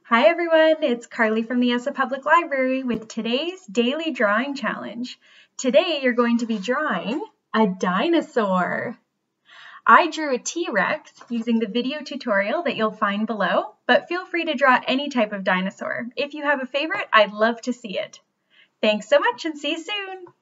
Hi everyone, it's Carly from the ESSA Public Library with today's daily drawing challenge. Today you're going to be drawing a dinosaur. I drew a T-Rex using the video tutorial that you'll find below, but feel free to draw any type of dinosaur. If you have a favorite, I'd love to see it. Thanks so much and see you soon!